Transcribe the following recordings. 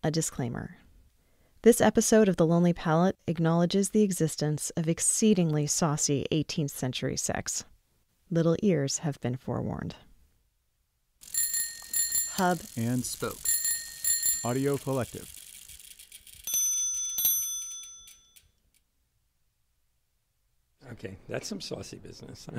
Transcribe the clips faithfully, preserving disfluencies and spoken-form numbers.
A disclaimer. This episode of The Lonely Palette acknowledges the existence of exceedingly saucy eighteenth century sex. Little ears have been forewarned. Hub and Spoke Audio Collective. Okay, that's some saucy business.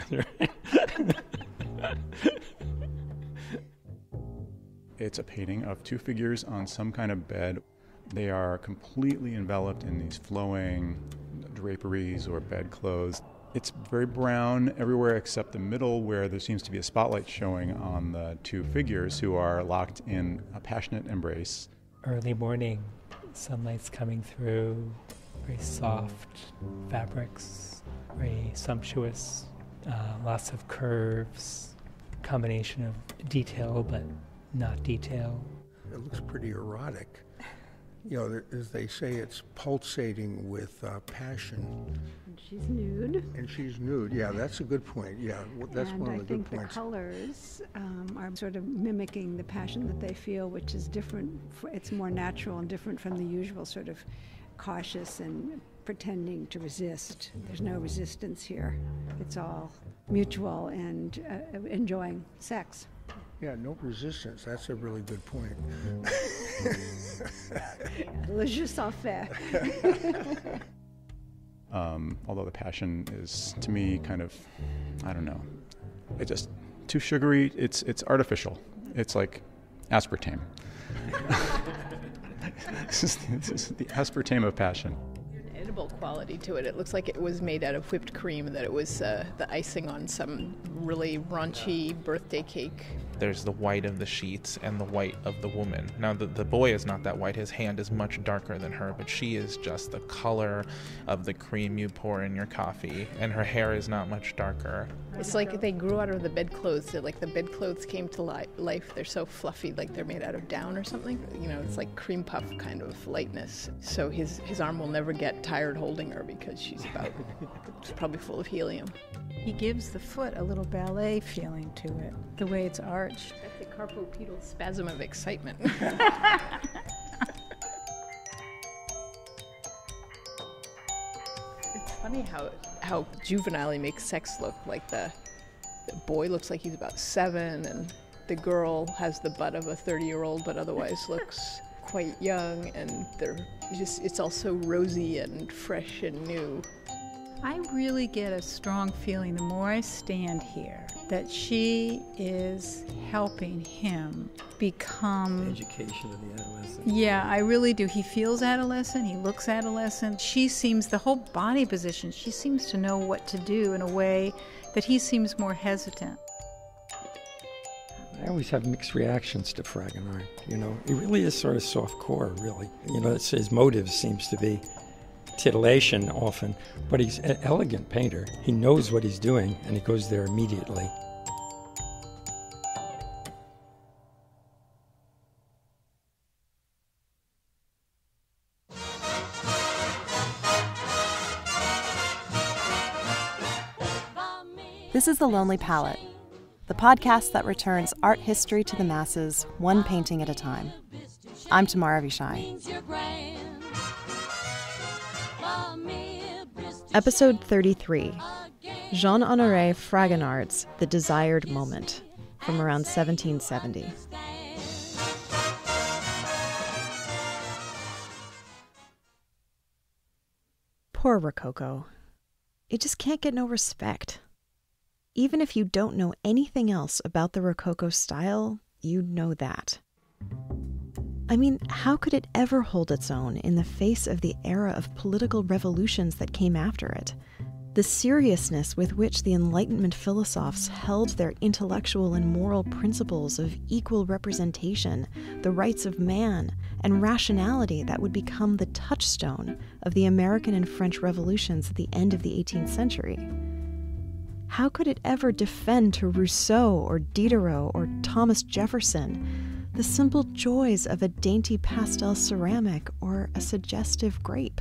It's a painting of two figures on some kind of bed. They are completely enveloped in these flowing draperies or bedclothes. It's very brown everywhere except the middle, where there seems to be a spotlight showing on the two figures who are locked in a passionate embrace. Early morning, sunlight's coming through, very soft fabrics, very sumptuous, uh, lots of curves, combination of detail but not detail. It looks pretty erotic. You know, as they say, it's pulsating with uh, passion. And she's nude. And she's nude, yeah, that's a good point, yeah, that's and one I of the good think points. the colors um, are sort of mimicking the passion that they feel, which is different, for, it's more natural and different from the usual sort of cautious and pretending to resist. There's no resistance here. It's all mutual and uh, enjoying sex. Yeah, no resistance, that's a really good point. Le jeu s'en fait. Um, although the passion is, to me, kind of, I don't know, it just, too sugary, it's it's artificial. It's like aspartame. this, is, this is the aspartame of passion. Edible quality to it. It looks like it was made out of whipped cream, that it was uh, the icing on some really raunchy birthday cake. There's the white of the sheets and the white of the woman. Now, the, the boy is not that white. His hand is much darker than her, but she is just the color of the cream you pour in your coffee, and her hair is not much darker. It's like they grew out of the bedclothes. Like the bedclothes came to li- life. They're so fluffy, like they're made out of down or something. You know, it's like cream puff kind of lightness. So his, his arm will never get tired holding her because she's about, she's probably full of helium. He gives the foot a little ballet feeling to it, the way it's arched. That's the carpopedal spasm of excitement. It's funny how how juvenile he makes sex look. Like the, the boy looks like he's about seven, and the girl has the butt of a thirty-year-old, but otherwise looks quite young, and they're just it's all so rosy and fresh and new. I really get a strong feeling the more I stand here that she is helping him become... The education of the adolescent. Yeah, I really do. He feels adolescent, he looks adolescent. She seems, the whole body position, she seems to know what to do in a way that he seems more hesitant. I always have mixed reactions to Fragonard, you know. He really is sort of soft-core, really. You know, it's, his motive seems to be titillation often, but he's an elegant painter. He knows what he's doing, and he goes there immediately. This is The Lonely Palette, the podcast that returns art history to the masses, one painting at a time. I'm Tamara Avishai. Episode thirty-three, Jean-Honoré Fragonard's The Desired Moment, from around seventeen seventy. Poor Rococo. It just can't get no respect. Even if you don't know anything else about the Rococo style, you know that. I mean, how could it ever hold its own in the face of the era of political revolutions that came after it? The seriousness with which the Enlightenment philosophers held their intellectual and moral principles of equal representation, the rights of man, and rationality that would become the touchstone of the American and French revolutions at the end of the eighteenth century. How could it ever defend to Rousseau or Diderot or Thomas Jefferson the simple joys of a dainty pastel ceramic or a suggestive grape?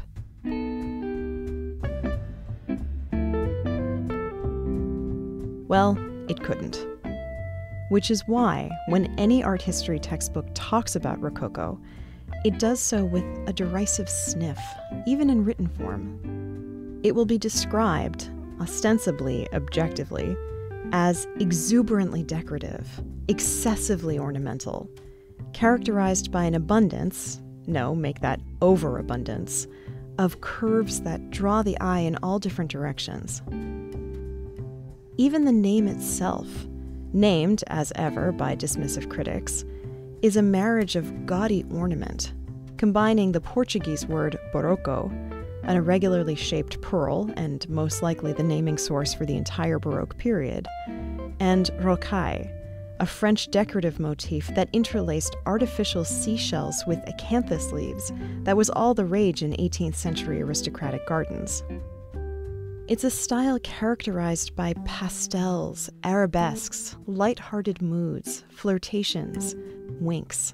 Well, it couldn't. Which is why, when any art history textbook talks about Rococo, it does so with a derisive sniff, even in written form. It will be described, ostensibly, objectively, as exuberantly decorative, excessively ornamental, characterized by an abundance, no, make that overabundance, of curves that draw the eye in all different directions. Even the name itself, named, as ever, by dismissive critics, is a marriage of gaudy ornament, combining the Portuguese word barroco, an irregularly shaped pearl and most likely the naming source for the entire Baroque period, and rocaille, a French decorative motif that interlaced artificial seashells with acanthus leaves that was all the rage in eighteenth century aristocratic gardens. It's a style characterized by pastels, arabesques, light-hearted moods, flirtations, winks.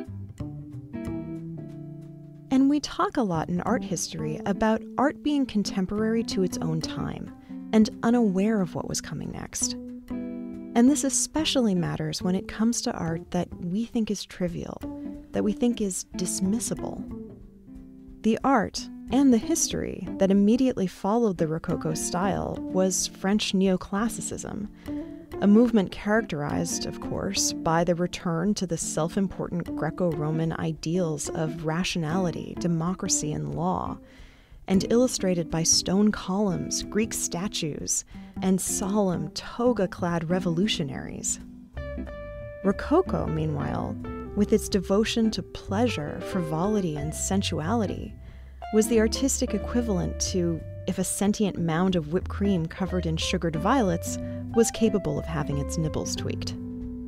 And we talk a lot in art history about art being contemporary to its own time and unaware of what was coming next. And this especially matters when it comes to art that we think is trivial, that we think is dismissible. The art and the history that immediately followed the Rococo style was French neoclassicism, a movement characterized, of course, by the return to the self-important Greco-Roman ideals of rationality, democracy, and law, and illustrated by stone columns, Greek statues, and solemn, toga-clad revolutionaries. Rococo, meanwhile, with its devotion to pleasure, frivolity, and sensuality, was the artistic equivalent to if a sentient mound of whipped cream covered in sugared violets was capable of having its nibbles tweaked.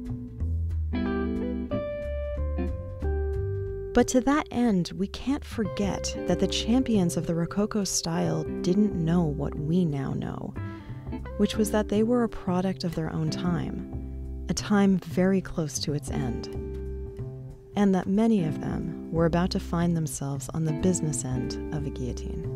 But to that end, we can't forget that the champions of the Rococo style didn't know what we now know, which was that they were a product of their own time, a time very close to its end, and that many of them were about to find themselves on the business end of a guillotine.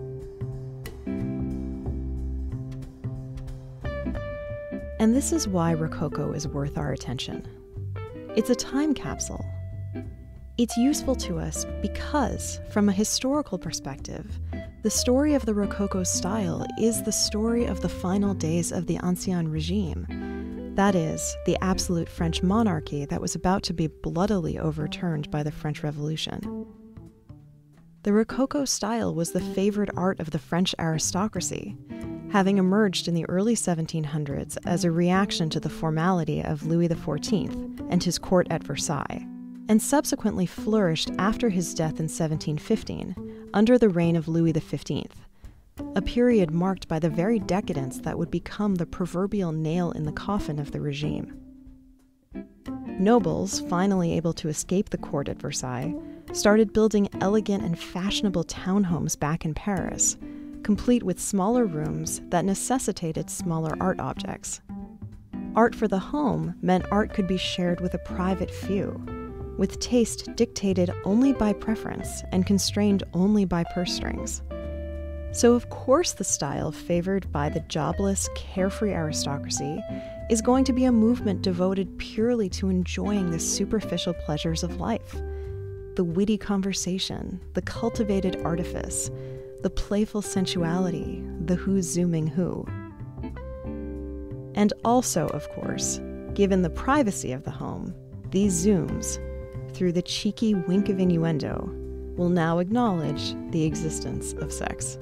And this is why Rococo is worth our attention. It's a time capsule. It's useful to us because, from a historical perspective, the story of the Rococo style is the story of the final days of the Ancien Regime. That is, the absolute French monarchy that was about to be bloodily overturned by the French Revolution. The Rococo style was the favored art of the French aristocracy, having emerged in the early seventeen hundreds as a reaction to the formality of Louis the fourteenth and his court at Versailles, and subsequently flourished after his death in seventeen fifteen, under the reign of Louis the fifteenth, a period marked by the very decadence that would become the proverbial nail in the coffin of the regime. Nobles, finally able to escape the court at Versailles, started building elegant and fashionable townhomes back in Paris, complete with smaller rooms that necessitated smaller art objects. Art for the home meant art could be shared with a private few, with taste dictated only by preference and constrained only by purse strings. So of course the style favored by the jobless, carefree aristocracy is going to be a movement devoted purely to enjoying the superficial pleasures of life. The witty conversation, the cultivated artifice, the playful sensuality, the who's zooming who. And also, of course, given the privacy of the home, these zooms, through the cheeky wink of innuendo, will now acknowledge the existence of sex.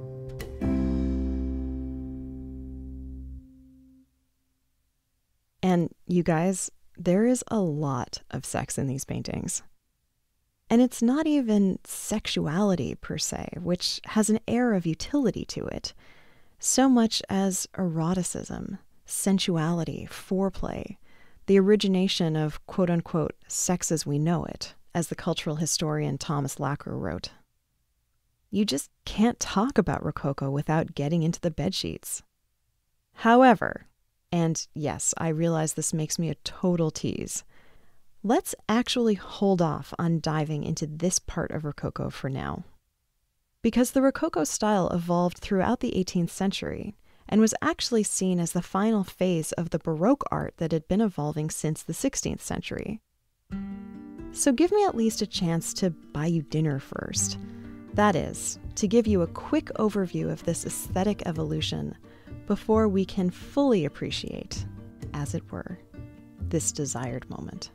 And you guys, there is a lot of sex in these paintings. And it's not even sexuality per se, which has an air of utility to it, so much as eroticism, sensuality, foreplay, the origination of quote-unquote sex as we know it, as the cultural historian Thomas Lacker wrote. You just can't talk about Rococo without getting into the bedsheets. However, and yes, I realize this makes me a total tease, let's actually hold off on diving into this part of Rococo for now. Because the Rococo style evolved throughout the eighteenth century and was actually seen as the final phase of the Baroque art that had been evolving since the sixteenth century. So give me at least a chance to buy you dinner first. That is, to give you a quick overview of this aesthetic evolution before we can fully appreciate, as it were, this desired moment.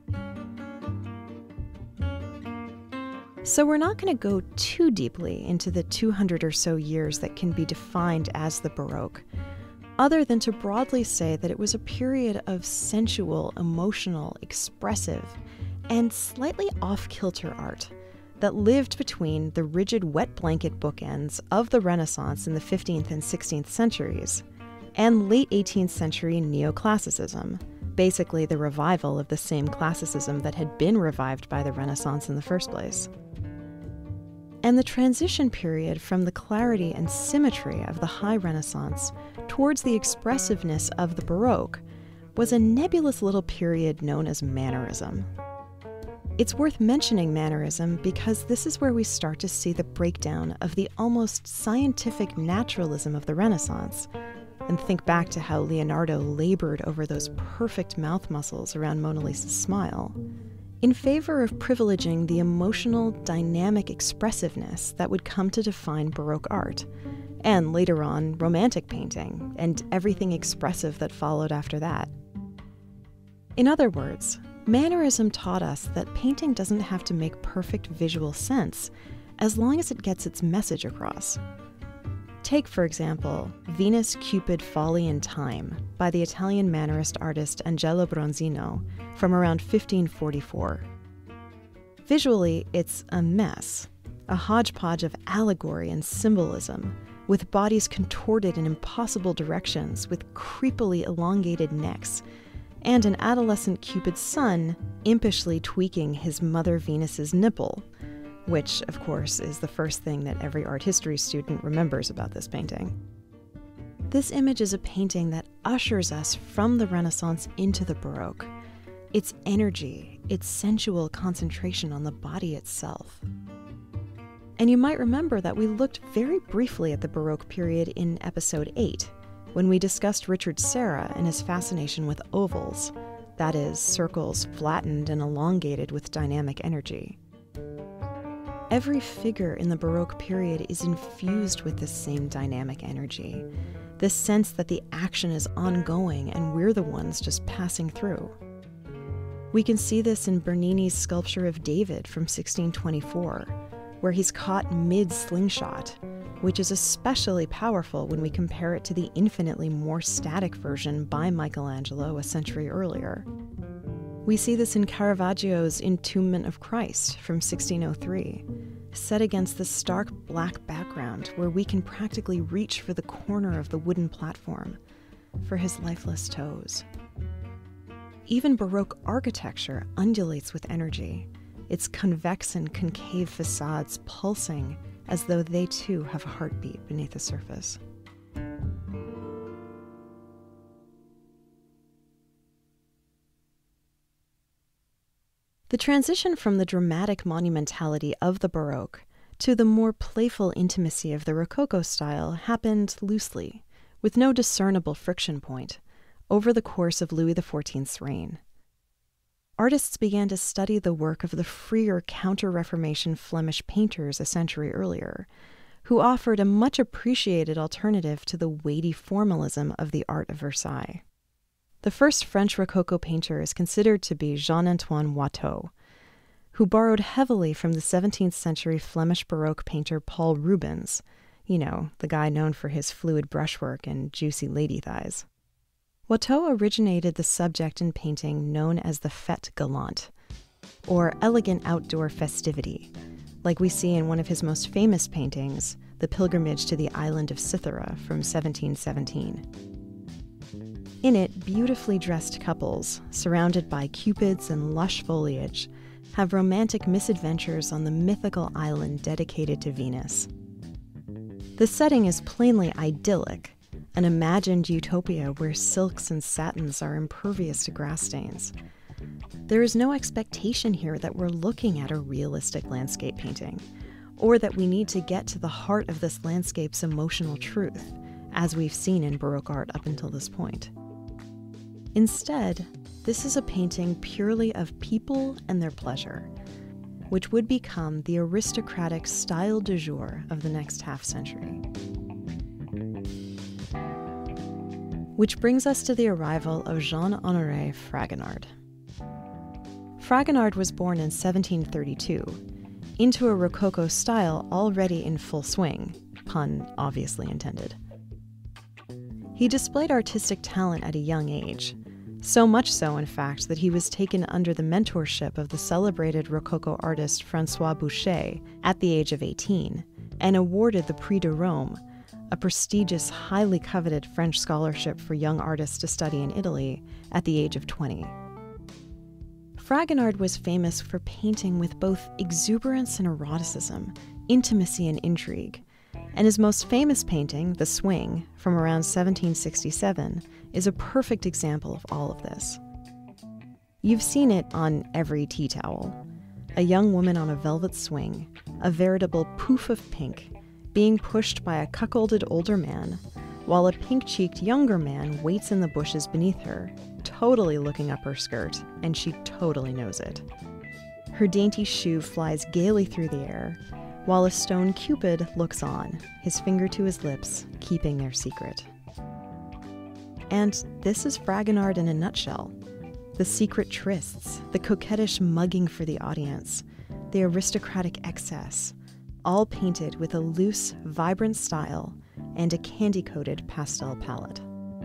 So we're not going to go too deeply into the two hundred or so years that can be defined as the Baroque, other than to broadly say that it was a period of sensual, emotional, expressive, and slightly off-kilter art that lived between the rigid wet blanket bookends of the Renaissance in the fifteenth and sixteenth centuries and late eighteenth century neoclassicism, basically the revival of the same classicism that had been revived by the Renaissance in the first place. And the transition period from the clarity and symmetry of the High Renaissance towards the expressiveness of the Baroque was a nebulous little period known as Mannerism. It's worth mentioning Mannerism because this is where we start to see the breakdown of the almost scientific naturalism of the Renaissance, and think back to how Leonardo labored over those perfect mouth muscles around Mona Lisa's smile, in favor of privileging the emotional, dynamic expressiveness that would come to define Baroque art, and later on, Romantic painting, and everything expressive that followed after that. In other words, Mannerism taught us that painting doesn't have to make perfect visual sense as long as it gets its message across. Take, for example, Venus, Cupid, Folly, and Time by the Italian Mannerist artist Angelo Bronzino from around fifteen forty-four. Visually, it's a mess, a hodgepodge of allegory and symbolism, with bodies contorted in impossible directions with creepily elongated necks, and an adolescent Cupid's son impishly tweaking his mother Venus's nipple, which, of course, is the first thing that every art history student remembers about this painting. This image is a painting that ushers us from the Renaissance into the Baroque, its energy, its sensual concentration on the body itself. And you might remember that we looked very briefly at the Baroque period in episode eight, when we discussed Richard Serra and his fascination with ovals, that is, circles flattened and elongated with dynamic energy. Every figure in the Baroque period is infused with this same dynamic energy, this sense that the action is ongoing and we're the ones just passing through. We can see this in Bernini's sculpture of David from sixteen twenty-four, where he's caught mid-slingshot, which is especially powerful when we compare it to the infinitely more static version by Michelangelo a century earlier. We see this in Caravaggio's Entombment of Christ from sixteen oh three, set against the stark black background where we can practically reach for the corner of the wooden platform, for his lifeless toes. Even Baroque architecture undulates with energy, its convex and concave facades pulsing as though they too have a heartbeat beneath the surface. The transition from the dramatic monumentality of the Baroque to the more playful intimacy of the Rococo style happened loosely, with no discernible friction point, over the course of Louis the fourteenth's reign. Artists began to study the work of the freer Counter-Reformation Flemish painters a century earlier, who offered a much appreciated alternative to the weighty formalism of the art of Versailles. The first French Rococo painter is considered to be Jean-Antoine Watteau, who borrowed heavily from the seventeenth century Flemish Baroque painter Paul Rubens, you know, the guy known for his fluid brushwork and juicy lady thighs. Watteau originated the subject in painting known as the fête galante, or elegant outdoor festivity, like we see in one of his most famous paintings, The Pilgrimage to the Island of Cythera from seventeen seventeen. In it, beautifully dressed couples, surrounded by cupids and lush foliage, have romantic misadventures on the mythical island dedicated to Venus. The setting is plainly idyllic, an imagined utopia where silks and satins are impervious to grass stains. There is no expectation here that we're looking at a realistic landscape painting, or that we need to get to the heart of this landscape's emotional truth, as we've seen in Baroque art up until this point. Instead, this is a painting purely of people and their pleasure, which would become the aristocratic style du jour of the next half-century. Which brings us to the arrival of Jean-Honoré Fragonard. Fragonard was born in seventeen thirty-two, into a Rococo style already in full swing, pun obviously intended. He displayed artistic talent at a young age, so much so, in fact, that he was taken under the mentorship of the celebrated Rococo artist François Boucher at the age of eighteen, and awarded the Prix de Rome, a prestigious, highly coveted French scholarship for young artists to study in Italy, at the age of twenty. Fragonard was famous for painting with both exuberance and eroticism, intimacy and intrigue, and his most famous painting, The Swing, from around seventeen sixty-seven, is a perfect example of all of this. You've seen it on every tea towel. A young woman on a velvet swing, a veritable poof of pink, being pushed by a cuckolded older man, while a pink-cheeked younger man waits in the bushes beneath her, totally looking up her skirt, and she totally knows it. Her dainty shoe flies gaily through the air, while a stone Cupid looks on, his finger to his lips, keeping their secret. And this is Fragonard in a nutshell. The secret trysts, the coquettish mugging for the audience, the aristocratic excess, all painted with a loose, vibrant style and a candy-coated pastel palette.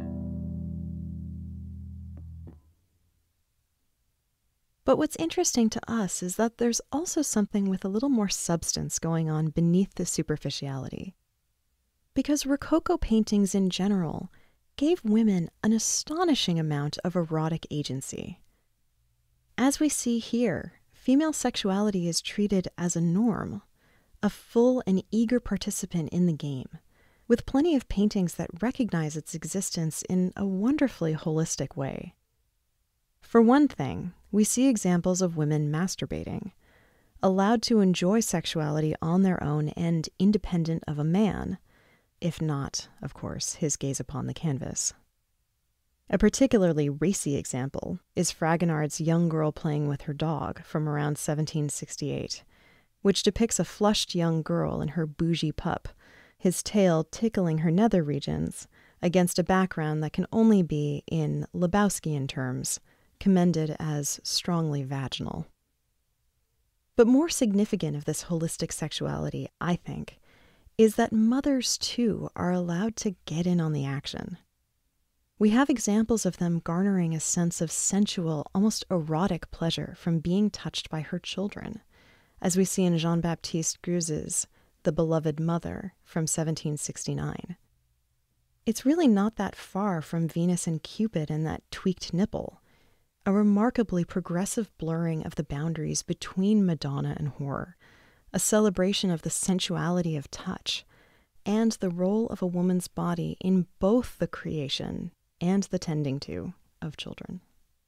But what's interesting to us is that there's also something with a little more substance going on beneath the superficiality. Because Rococo paintings in general gave women an astonishing amount of erotic agency. As we see here, female sexuality is treated as a norm, a full and eager participant in the game, with plenty of paintings that recognize its existence in a wonderfully holistic way. For one thing, we see examples of women masturbating, allowed to enjoy sexuality on their own and independent of a man, if not, of course, his gaze upon the canvas. A particularly racy example is Fragonard's young girl playing with her dog from around seventeen sixty-eight, which depicts a flushed young girl and her bougie pup, his tail tickling her nether regions, against a background that can only be, in Lebowskian terms, commended as strongly vaginal. But more significant of this holistic sexuality, I think, is that mothers, too, are allowed to get in on the action. We have examples of them garnering a sense of sensual, almost erotic pleasure from being touched by her children, as we see in Jean-Baptiste Greuze's The Beloved Mother from seventeen sixty-nine. It's really not that far from Venus and Cupid and that tweaked nipple, a remarkably progressive blurring of the boundaries between Madonna and horror, a celebration of the sensuality of touch, and the role of a woman's body in both the creation and the tending to of children.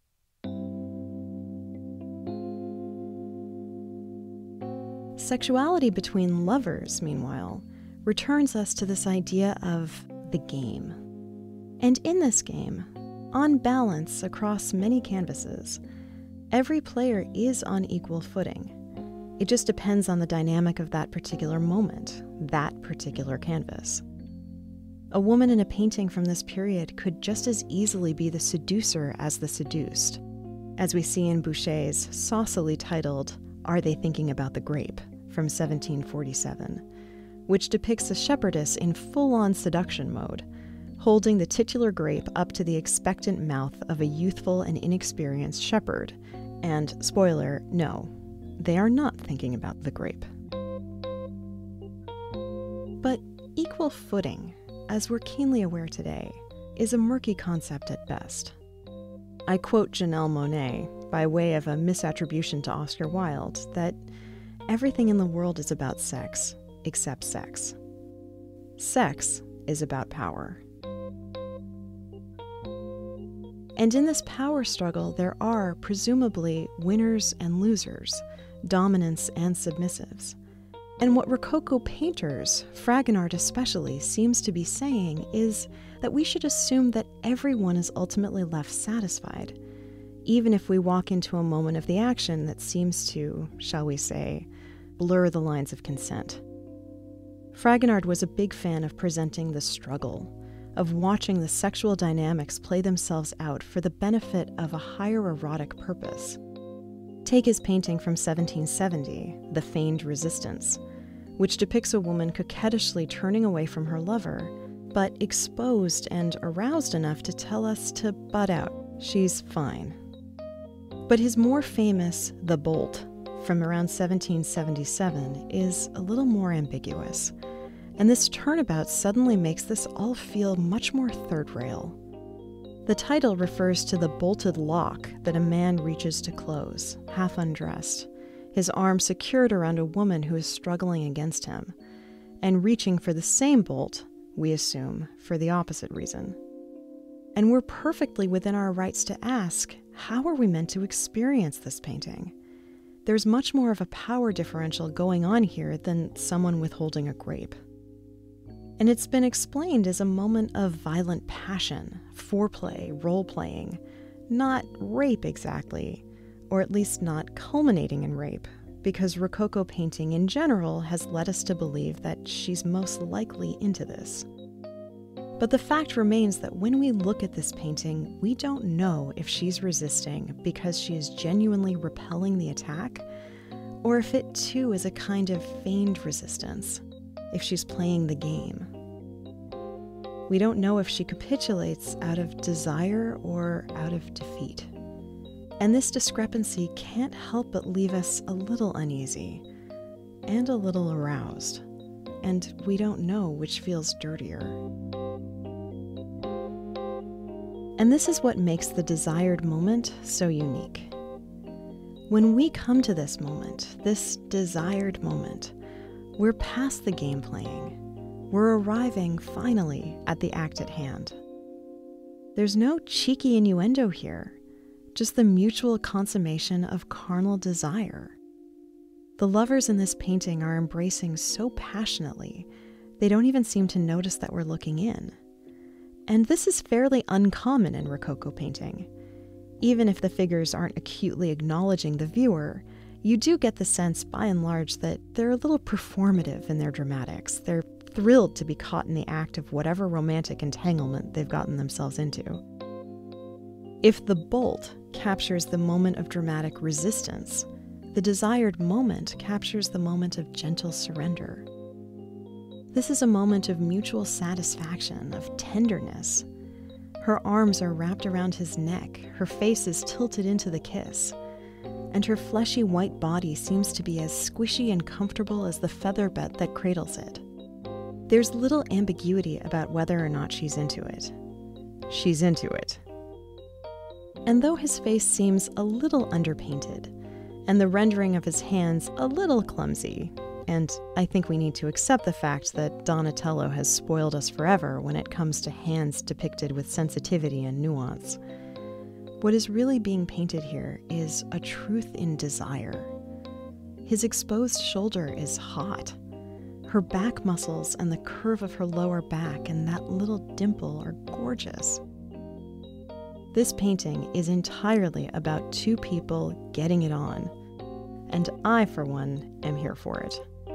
Sexuality between lovers, meanwhile, returns us to this idea of the game. And in this game, on balance across many canvases, every player is on equal footing. It just depends on the dynamic of that particular moment, that particular canvas. A woman in a painting from this period could just as easily be the seducer as the seduced, as we see in Boucher's saucily titled Are They Thinking About the Grape? From seventeen forty-seven, which depicts a shepherdess in full-on seduction mode, holding the titular grape up to the expectant mouth of a youthful and inexperienced shepherd, and, spoiler, no, they are not thinking about the grape. But equal footing, as we're keenly aware today, is a murky concept at best. I quote Janelle Monáe, by way of a misattribution to Oscar Wilde, that everything in the world is about sex, except sex. Sex is about power. And in this power struggle, there are, presumably, winners and losers, dominants and submissives. And what Rococo painters, Fragonard especially, seems to be saying is that we should assume that everyone is ultimately left satisfied, even if we walk into a moment of the action that seems to, shall we say, blur the lines of consent. Fragonard was a big fan of presenting the struggle, of watching the sexual dynamics play themselves out for the benefit of a higher erotic purpose. Take his painting from seventeen seventy, The Feigned Resistance, which depicts a woman coquettishly turning away from her lover, but exposed and aroused enough to tell us to butt out. She's fine. But his more famous The Bolt, from around seventeen seventy-seven, is a little more ambiguous, and this turnabout suddenly makes this all feel much more third rail. The title refers to the bolted lock that a man reaches to close, half undressed, his arm secured around a woman who is struggling against him, and reaching for the same bolt, we assume, for the opposite reason. And we're perfectly within our rights to ask, how are we meant to experience this painting? There's much more of a power differential going on here than someone withholding a grape. And it's been explained as a moment of violent passion, foreplay, role-playing, not rape exactly, or at least not culminating in rape, because Rococo painting in general has led us to believe that she's most likely into this. But the fact remains that when we look at this painting, we don't know if she's resisting because she is genuinely repelling the attack, or if it too is a kind of feigned resistance, if she's playing the game. We don't know if she capitulates out of desire or out of defeat. And this discrepancy can't help but leave us a little uneasy and a little aroused, and we don't know which feels dirtier. And this is what makes the desired moment so unique. When we come to this moment, this desired moment, we're past the game playing. We're arriving, finally, at the act at hand. There's no cheeky innuendo here, just the mutual consummation of carnal desire. The lovers in this painting are embracing so passionately, they don't even seem to notice that we're looking in. And this is fairly uncommon in Rococo painting. Even if the figures aren't acutely acknowledging the viewer, you do get the sense, by and large, that they're a little performative in their dramatics. They're thrilled to be caught in the act of whatever romantic entanglement they've gotten themselves into. If the bolt captures the moment of dramatic resistance, the desired moment captures the moment of gentle surrender. This is a moment of mutual satisfaction, of tenderness. Her arms are wrapped around his neck, her face is tilted into the kiss, and her fleshy white body seems to be as squishy and comfortable as the feather bed that cradles it. There's little ambiguity about whether or not she's into it. She's into it. And though his face seems a little underpainted, and the rendering of his hands a little clumsy, and I think we need to accept the fact that Donatello has spoiled us forever when it comes to hands depicted with sensitivity and nuance, what is really being painted here is a truth in desire. His exposed shoulder is hot. Her back muscles and the curve of her lower back and that little dimple are gorgeous. This painting is entirely about two people getting it on, and I, for one, am here for it.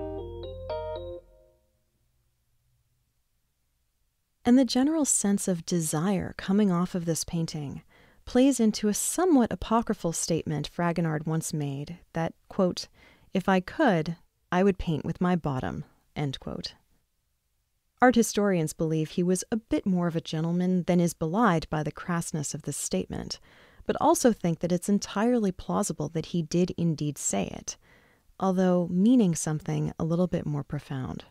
And the general sense of desire coming off of this painting plays into a somewhat apocryphal statement Fragonard once made that, quote, "If I could, I would paint with my bottom," end quote. Art historians believe he was a bit more of a gentleman than is belied by the crassness of this statement, but also think that it's entirely plausible that he did indeed say it, although meaning something a little bit more profound.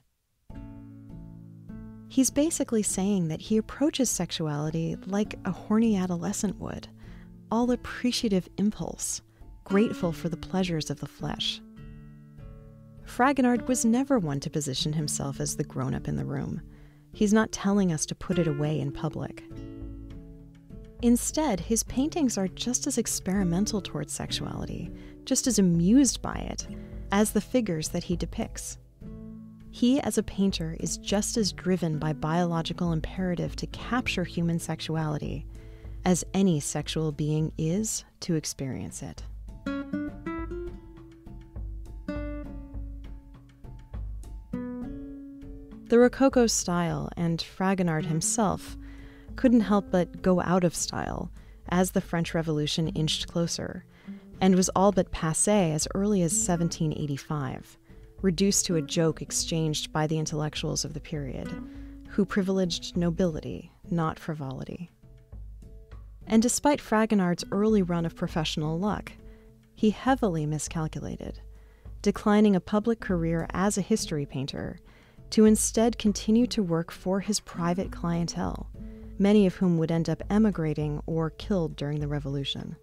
He's basically saying that he approaches sexuality like a horny adolescent would, all appreciative impulse, grateful for the pleasures of the flesh. Fragonard was never one to position himself as the grown-up in the room. He's not telling us to put it away in public. Instead, his paintings are just as experimental towards sexuality, just as amused by it, as the figures that he depicts. He, as a painter, is just as driven by biological imperative to capture human sexuality as any sexual being is to experience it. The Rococo style, and Fragonard himself, couldn't help but go out of style as the French Revolution inched closer, and was all but passé as early as seventeen eighty-five, reduced to a joke exchanged by the intellectuals of the period, who privileged nobility, not frivolity. And despite Fragonard's early run of professional luck, he heavily miscalculated, declining a public career as a history painter to instead continue to work for his private clientele, many of whom would end up emigrating or killed during the Revolution.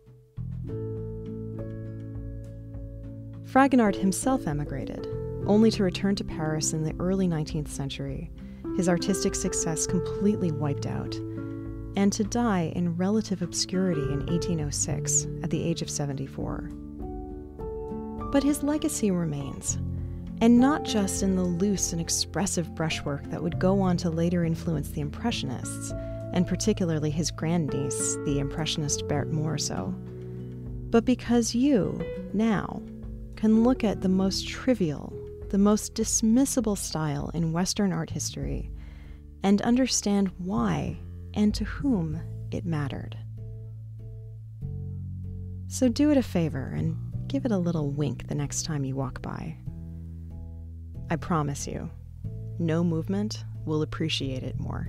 Fragonard himself emigrated, only to return to Paris in the early nineteenth century, his artistic success completely wiped out, and to die in relative obscurity in eighteen oh six at the age of seventy-four. But his legacy remains, and not just in the loose and expressive brushwork that would go on to later influence the Impressionists, and particularly his grandniece, the Impressionist Berthe Morisot, but because you, now, can look at the most trivial, the most dismissible style in Western art history and understand why and to whom it mattered. So do it a favor and give it a little wink the next time you walk by. I promise you, no movement will appreciate it more.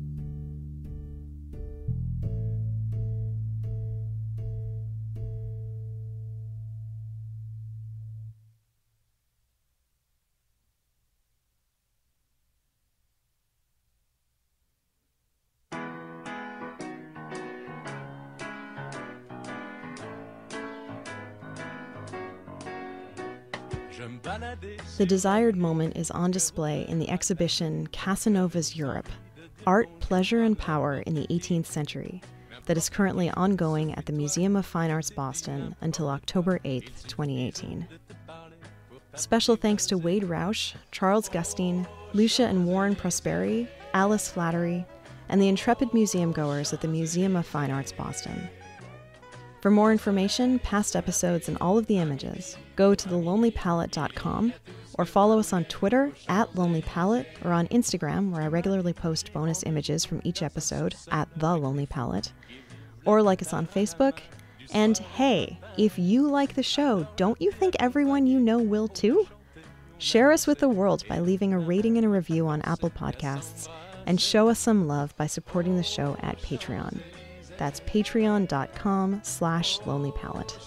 The desired moment is on display in the exhibition Casanova's Europe, Art, Pleasure, and Power in the eighteenth Century, that is currently ongoing at the Museum of Fine Arts Boston until October eighth, twenty eighteen. Special thanks to Wade Rausch, Charles Gustine, Lucia and Warren Prosperi, Alice Flattery, and the intrepid museum goers at the Museum of Fine Arts Boston. For more information, past episodes, and all of the images, go to the lonely palette dot com or follow us on Twitter at Lonely Palette or on Instagram, where I regularly post bonus images from each episode at The Lonely Palette, or like us on Facebook. And hey, if you like the show, don't you think everyone you know will too? Share us with the world by leaving a rating and a review on Apple Podcasts, and show us some love by supporting the show at Patreon. That's patreon.com slash lonelypalette.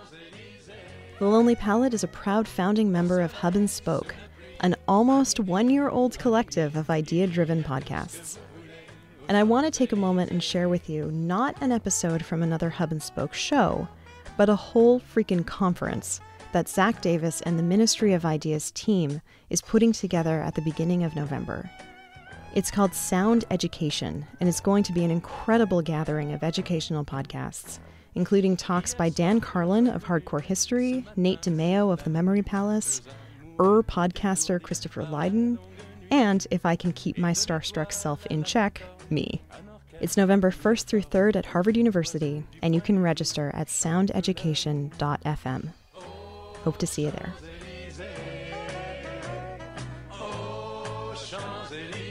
The Lonely Palette is a proud founding member of Hub and Spoke, an almost one-year-old collective of idea-driven podcasts. And I want to take a moment and share with you not an episode from another Hub and Spoke show, but a whole freaking conference that Zach Davis and the Ministry of Ideas team is putting together at the beginning of November. It's called Sound Education, and it's going to be an incredible gathering of educational podcasts, including talks by Dan Carlin of Hardcore History, Nate DeMeo of The Memory Palace, Ur podcaster Christopher Lydon, and, if I can keep my starstruck self in check, me. It's November first through third at Harvard University, and you can register at sound education dot f m. Hope to see you there.